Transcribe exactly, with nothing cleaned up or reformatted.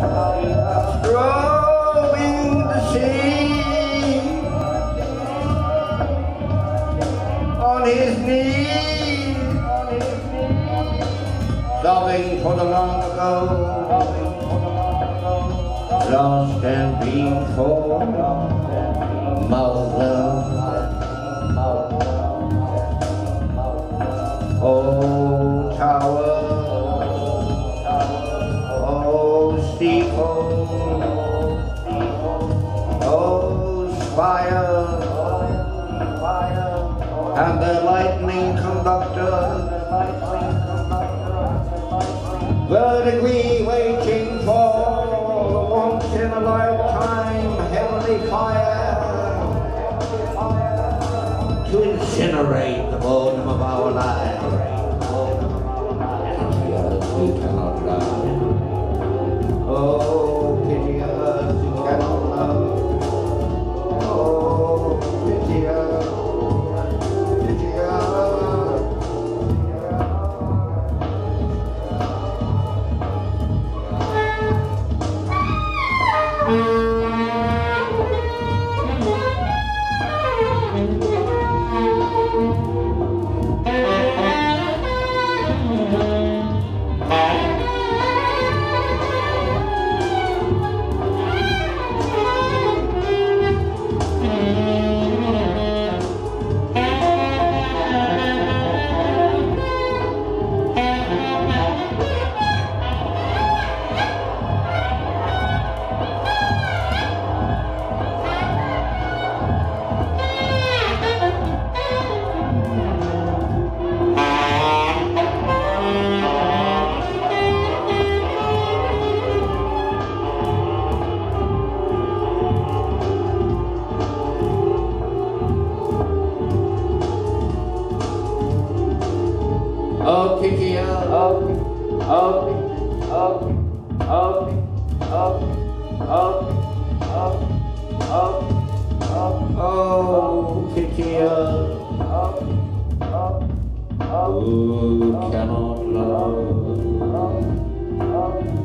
Strolling the sea on his knees, sobbing for the long ago, lost and being for mother. Oh tower, oh steeple, oh spire, and the lightning conductor, vertically waiting for the once in a lifetime heavenly fire to incinerate the boredom of our lives. We cannot love. Oh, pity us who cannot love. Oh, pity us, pity Oh, pity us. Oh, oh, oh, oh, oh, oh, oh, oh, oh, pity us. Who cannot love?